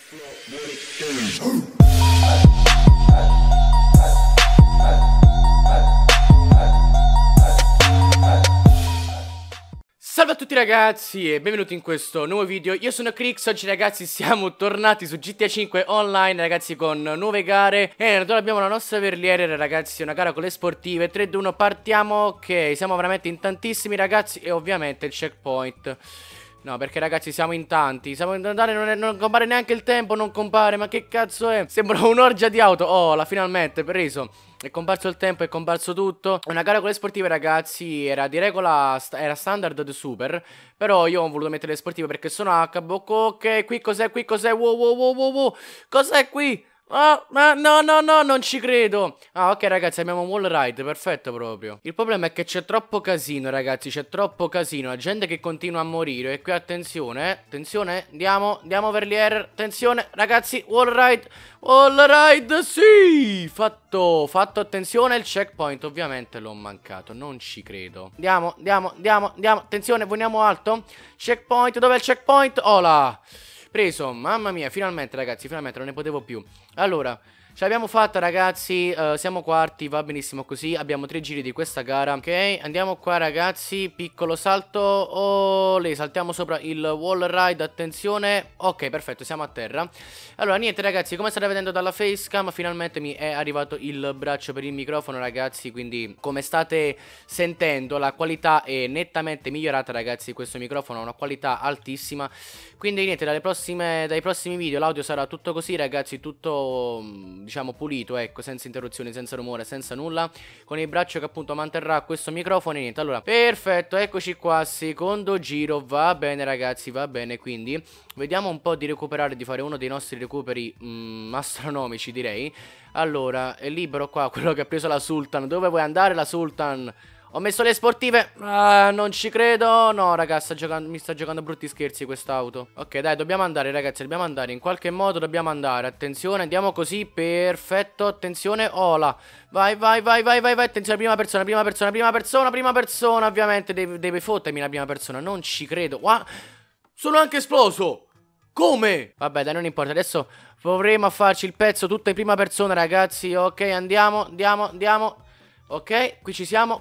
Salve a tutti ragazzi e benvenuti in questo nuovo video. Io sono Crix, oggi ragazzi siamo tornati su GTA 5 online ragazzi con nuove gare. E noi abbiamo la nostra verliere ragazzi, una gara con le sportive. 3-2-1 partiamo, ok, siamo veramente in tantissimi ragazzi. E ovviamente il checkpoint. No, perché ragazzi siamo in tanti. Siamo in andare, non compare neanche il tempo, non compare. Ma che cazzo è? Sembra un'orgia di auto. Oh, la finalmente, preso. È comparso il tempo, è comparso tutto. Una gara con le sportive ragazzi era di regola, era standard ed super. Però io ho voluto mettere le sportive perché sono H. Ok, qui cos'è, qui cos'è? Wow. Cos'è qui? Ma no, non ci credo. Ah, ok ragazzi, abbiamo un wall ride, perfetto proprio. Il problema è che c'è troppo casino ragazzi, c'è troppo casino. La gente che continua a morire. E qui attenzione, attenzione, andiamo verliere. Attenzione ragazzi, wall ride, sì. Fatto, attenzione, il checkpoint ovviamente l'ho mancato, non ci credo. Andiamo, attenzione, vogliamo alto. Checkpoint, dov'è il checkpoint? Ola. Preso, mamma mia, finalmente ragazzi, finalmente non ne potevo più. Allora, ce l'abbiamo fatta ragazzi, siamo quarti, va benissimo così. Abbiamo 3 giri di questa gara. Ok, andiamo qua ragazzi, piccolo salto. Oh, lì, saltiamo sopra il wall ride, attenzione. Ok, perfetto, siamo a terra. Allora, niente ragazzi, come state vedendo dalla facecam, finalmente mi è arrivato il braccio per il microfono ragazzi. Quindi, come state sentendo, la qualità è nettamente migliorata ragazzi. Questo microfono ha una qualità altissima. Quindi niente, dai prossimi video l'audio sarà tutto così ragazzi, tutto diciamo pulito, ecco, senza interruzioni, senza rumore, senza nulla, con il braccio che appunto manterrà questo microfono e niente. Allora, perfetto, eccoci qua, secondo giro, va bene ragazzi, va bene. Quindi vediamo un po' di recuperare, di fare uno dei nostri recuperi astronomici direi. Allora, è libero qua quello che ha preso la Sultan. Dove vuoi andare la Sultan? Ho messo le sportive. Ah, non ci credo. No, ragazzi, mi sta giocando brutti scherzi quest'auto. Ok, dai, dobbiamo andare, ragazzi. Dobbiamo andare. In qualche modo dobbiamo andare. Attenzione, andiamo così. Perfetto. Attenzione. Ola. Vai. Attenzione, prima persona. Ovviamente, deve fottermi la prima persona. Non ci credo. Sono anche esploso. Come? Vabbè, dai, non importa. Adesso proveremo a farci il pezzo tutto in prima persona, ragazzi. Ok, andiamo. Ok, qui ci siamo,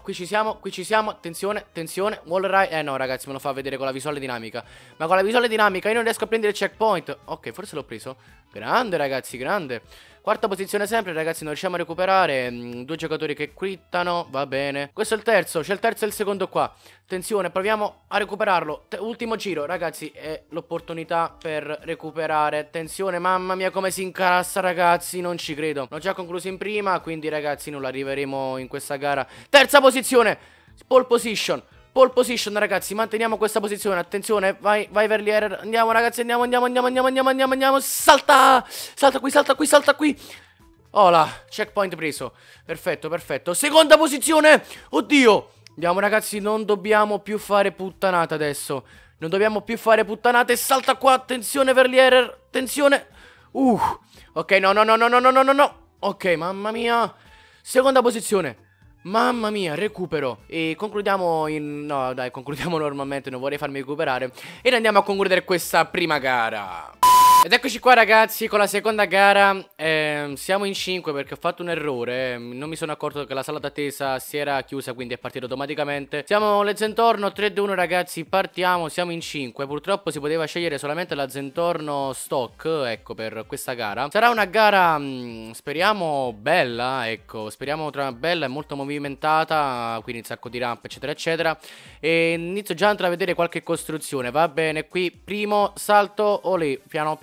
attenzione, wall ride. No ragazzi, me lo fa vedere con la visuale dinamica. Ma con la visuale dinamica io non riesco a prendere il checkpoint. Ok, forse l'ho preso. Grande ragazzi, grande. Quarta posizione sempre ragazzi, non riusciamo a recuperare. 2 giocatori che quittano, va bene. Questo è il terzo, c'è il terzo e il secondo qua. Attenzione, proviamo a recuperarlo. Ultimo giro ragazzi, è l'opportunità per recuperare. Attenzione, mamma mia come si incassa ragazzi, non ci credo. L'ho già concluso in prima, quindi ragazzi non arriveremo in questa gara. Terza posizione, pole position ragazzi, manteniamo questa posizione. Attenzione, vai verliere. Andiamo ragazzi, andiamo. Salta qui. Ola, checkpoint preso. Perfetto. Seconda posizione. Oddio. Andiamo ragazzi, non dobbiamo più fare puttanate adesso. Non dobbiamo più fare puttanate. Salta qua, attenzione verliere. Attenzione. Ok, no. Ok, mamma mia. Seconda posizione. Mamma mia, recupero. E concludiamo no dai, concludiamo normalmente, non vorrei farmi recuperare. E andiamo a concludere questa prima gara. Ed eccoci qua ragazzi con la seconda gara. Siamo in 5 perché ho fatto un errore. Non mi sono accorto che la sala d'attesa si era chiusa, quindi è partito automaticamente. Siamo le Zentorno 3-2-1 ragazzi, partiamo, siamo in 5. Purtroppo si poteva scegliere solamente la Zentorno stock, ecco, per questa gara. Sarà una gara, speriamo bella, ecco, speriamo bella e molto movimentata, quindi un sacco di rampe eccetera eccetera. E inizio già a intravedere qualche costruzione, va bene. Qui primo salto, olè, piano.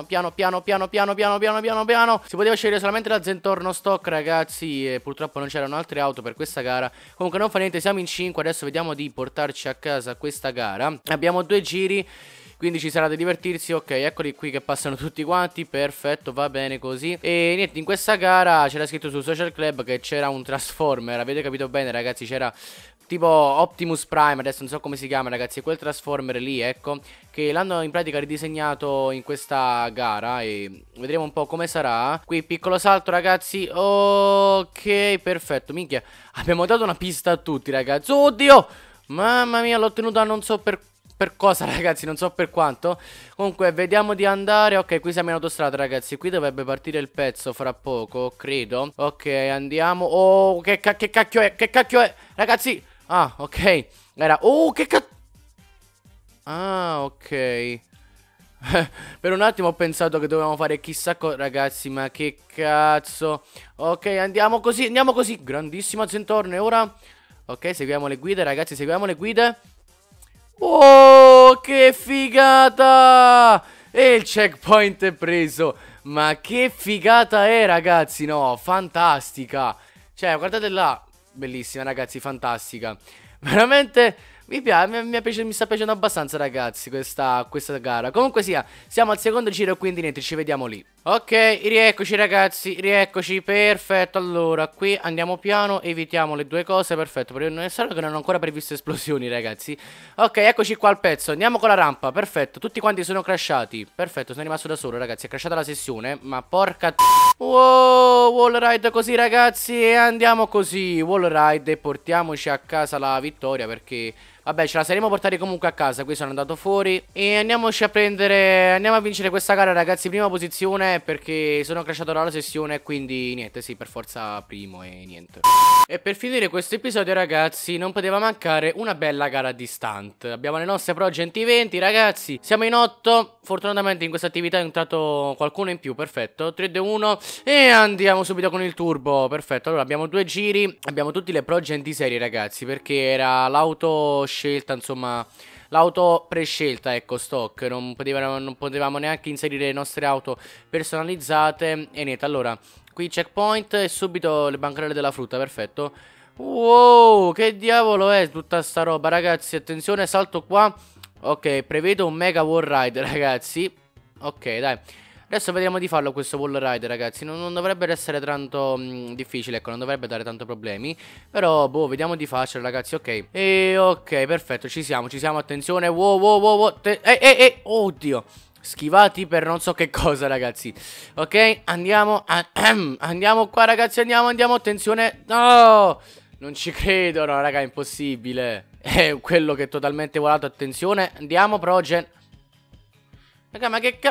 Si poteva scegliere solamente la Zentorno stock ragazzi, e purtroppo non c'erano altre auto per questa gara. Comunque non fa niente, siamo in 5. Adesso vediamo di portarci a casa questa gara. Abbiamo 2 giri, quindi ci sarà da divertirsi. Ok, eccoli qui che passano tutti quanti. Perfetto, va bene così. E niente, in questa gara c'era scritto sul social club che c'era un Transformer. Avete capito bene ragazzi, c'era tipo Optimus Prime, adesso non so come si chiama ragazzi, è quel Transformer lì, ecco, che l'hanno in pratica ridisegnato in questa gara e vedremo un po' come sarà. Qui piccolo salto ragazzi, ok, perfetto, minchia, abbiamo dato una pista a tutti ragazzi, oddio, mamma mia, l'ho ottenuta non so per per cosa, ragazzi, non so per quanto. Comunque, vediamo di andare. Ok, qui siamo in autostrada, ragazzi. Qui dovrebbe partire il pezzo fra poco, credo. Ok, andiamo. Oh, che cacchio è? Che cacchio è? Ragazzi. Ah, ok. Era... Oh, che cacchio... Ah, ok. Per un attimo ho pensato che dovevamo fare chissà cosa. Ragazzi, ma che cazzo. Ok, andiamo così, grandissima Zentorno. E ora... Ok, seguiamo le guide, ragazzi, seguiamo le guide. Oh, che figata. E il checkpoint è preso. Ma che figata è, ragazzi. No, fantastica. Cioè, guardate là. Bellissima, ragazzi, fantastica. Veramente... Mi piace, mi sta piacendo abbastanza, ragazzi, questa gara. Comunque sia, siamo al secondo giro, quindi niente, ci vediamo lì. Ok, rieccoci, ragazzi, rieccoci, perfetto. Allora, qui andiamo piano, evitiamo le due cose, perfetto. Perché non è strano che non ho ancora previsto esplosioni, ragazzi. Ok, eccoci qua al pezzo, andiamo con la rampa, perfetto. Tutti quanti sono crashati, perfetto, sono rimasto da solo, ragazzi. È crashata la sessione, ma porca... Wow, wall ride così, ragazzi, e andiamo così, wall ride, e portiamoci a casa la vittoria, perché... Vabbè, ce la saremo portati comunque a casa. Qui sono andato fuori. E andiamoci a prendere... Andiamo a vincere questa gara, ragazzi. Prima posizione, perché sono crashato dalla sessione. Quindi niente, sì, per forza primo e niente. E per finire questo episodio, ragazzi, non poteva mancare una bella gara di stunt. Abbiamo le nostre Pro 120, ragazzi. Siamo in 8. Fortunatamente in questa attività è entrato qualcuno in più. Perfetto, 3, 2, 1. E andiamo subito con il turbo. Perfetto, allora abbiamo 2 giri. Abbiamo tutti le Pro 100 serie, ragazzi, perché era l'auto scelta, insomma, l'auto prescelta, ecco, stock. Non potevamo neanche inserire le nostre auto personalizzate. E niente, allora, qui checkpoint e subito le bancarelle della frutta, perfetto. Wow, che diavolo è tutta sta roba, ragazzi? Attenzione, salto qua. Ok, prevedo un mega wall ride, ragazzi. Ok, dai. Adesso vediamo di farlo questo wall ride, ragazzi. Non dovrebbe essere tanto difficile, ecco, non dovrebbe dare tanto problemi. Però, boh, vediamo di farcelo, ragazzi, ok. E ok, perfetto, ci siamo, attenzione. Wow, wow, wow, wow. Oddio. Schivati per non so che cosa, ragazzi. Ok, andiamo. Andiamo qua, ragazzi, andiamo, attenzione. No, non ci credo, no, raga, è impossibile. È quello che è totalmente volato, attenzione. Andiamo, Progen. Raga, ma che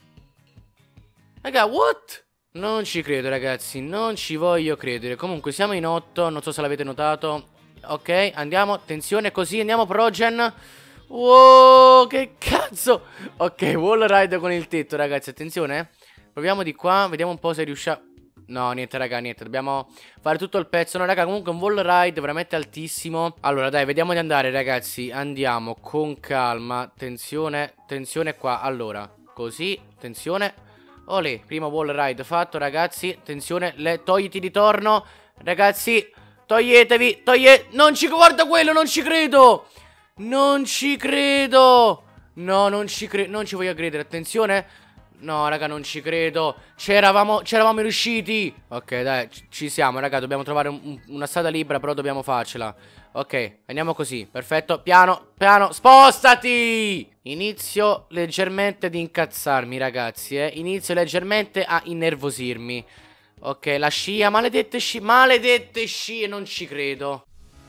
Raga, what? Non ci credo, ragazzi, non ci voglio credere. Comunque siamo in 8, non so se l'avete notato. Ok, andiamo, attenzione, così, andiamo, Progen. Wow, che cazzo. Ok, wall ride con il tetto, ragazzi, attenzione. Proviamo di qua, vediamo un po' se riusciamo. No, niente, raga, niente, dobbiamo fare tutto il pezzo. No, raga, comunque un wall ride veramente altissimo. Allora, dai, vediamo di andare, ragazzi. Andiamo con calma. Tensione, tensione qua. Allora, così, tensione. Olè, primo wall ride fatto, ragazzi. Tensione, togliti di torno. Ragazzi, toglietevi, non ci... Guarda quello, non ci credo. Non ci credo. No, non ci voglio credere, attenzione. No, raga, non ci credo. C'eravamo riusciti. Ok, dai, ci siamo, raga. Dobbiamo trovare una strada libera, però dobbiamo farcela. Ok, andiamo così, perfetto. Piano, piano, spostati. Inizio leggermente ad incazzarmi, ragazzi, inizio leggermente a innervosirmi. Ok, la scia, maledette scie, non ci credo.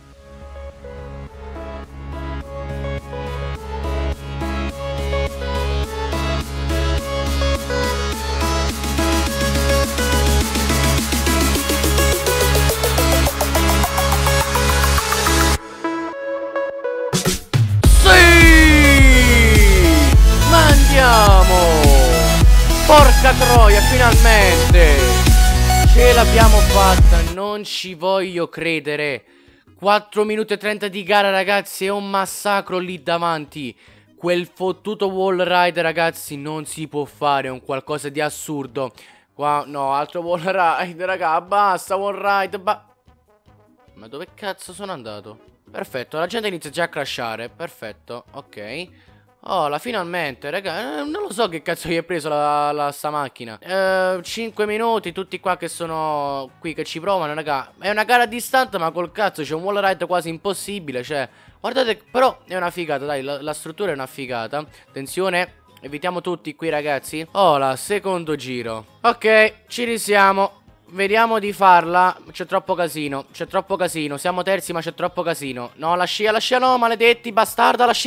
Porca troia, finalmente ce l'abbiamo fatta, non ci voglio credere. 4 minuti e 30 di gara, ragazzi, è un massacro lì davanti. Quel fottuto wall ride, ragazzi, non si può fare, è un qualcosa di assurdo. Qua, no, altro wall ride, raga, basta wall ride, ma dove cazzo sono andato? Perfetto, la gente inizia già a crashare, perfetto, ok. Oh, finalmente, raga, non lo so che cazzo gli è preso sta macchina. 5 minuti, tutti qua che sono qui che ci provano, raga. È una gara distante, ma col cazzo c'è un wall ride quasi impossibile, cioè. Guardate, però è una figata, dai, la struttura è una figata. Attenzione, evitiamo tutti qui, ragazzi. Oh, secondo giro. Ok, ci risiamo. Vediamo di farla. C'è troppo casino, siamo terzi ma c'è troppo casino. No, la scia no, maledetti, bastarda, la scia.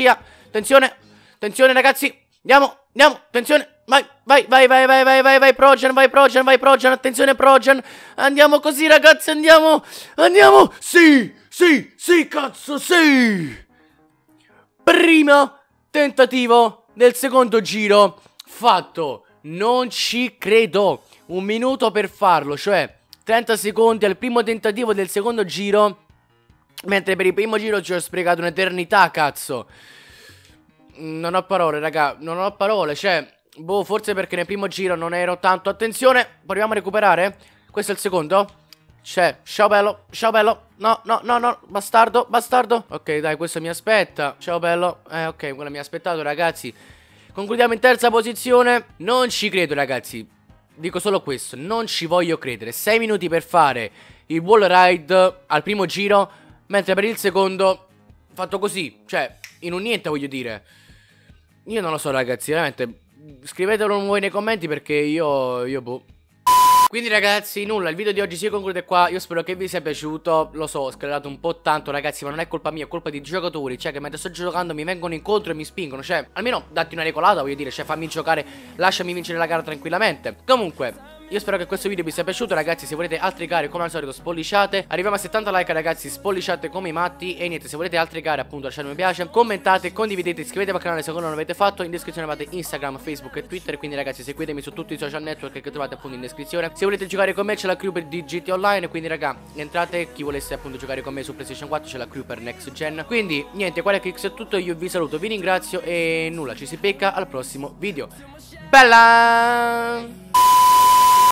tensione, tensione ragazzi. Andiamo, andiamo, tensione. Vai, vai, vai, vai, vai, vai, vai, vai, Progen, vai, Progen, vai, Progen, attenzione Progen. Andiamo così ragazzi, andiamo, andiamo. Sì, sì, sì, cazzo, sì. Primo tentativo del secondo giro fatto. Non ci credo. 1 minuto per farlo, cioè 30 secondi al primo tentativo del secondo giro, mentre per il primo giro ci ho sprecato un'eternità, cazzo. Non ho parole, raga, non ho parole, cioè, boh, forse perché nel primo giro non ero tanto. Attenzione, proviamo a recuperare. Questo è il secondo. C'è, ciao bello, no, no, no, no, bastardo, bastardo. Ok, dai, questo mi aspetta, ciao bello. Ok, quello mi ha aspettato, ragazzi. Concludiamo in terza posizione. Non ci credo, ragazzi. Dico solo questo, non ci voglio credere. 6 minuti per fare il wall ride al primo giro, mentre per il secondo fatto così, cioè, in un niente, voglio dire. Io non lo so, ragazzi, veramente. Scrivetelo voi nei commenti perché io boh. Quindi ragazzi, nulla, il video di oggi si conclude qua. Io spero che vi sia piaciuto. Lo so, ho sclerato un po' tanto, ragazzi, ma non è colpa mia, è colpa di giocatori. Cioè, che mentre sto giocando mi vengono incontro e mi spingono. Cioè, almeno datti una regolata, voglio dire. Cioè, fammi giocare, lasciami vincere la gara tranquillamente. Comunque, io spero che questo video vi sia piaciuto, ragazzi. Se volete altre gare, come al solito, spolliciate. Arriviamo a 70 like, ragazzi, spolliciate come i matti. E niente, se volete altre gare, appunto, lasciate un mi piace, commentate, condividete, iscrivetevi al canale se ancora non l'avete fatto. In descrizione avete Instagram, Facebook e Twitter. Quindi ragazzi, seguitemi su tutti i social network che trovate appunto in descrizione. Se volete giocare con me c'è la crew per DGT Online. Quindi raga, entrate, chi volesse appunto giocare con me su PlayStation 4 c'è la crew per Next Gen. Quindi niente, qua è tutto, io vi saluto, vi ringrazio e nulla, ci si becca al prossimo video. Bella!